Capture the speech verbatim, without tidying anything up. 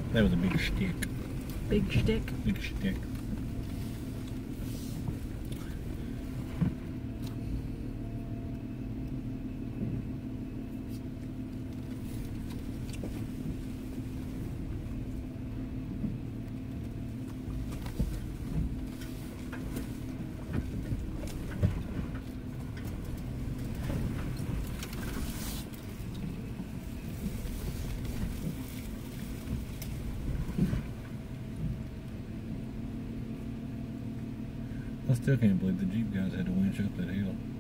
That was a big stick. Big stick. Big stick. I still can't believe the Jeep guys had to winch up that hill.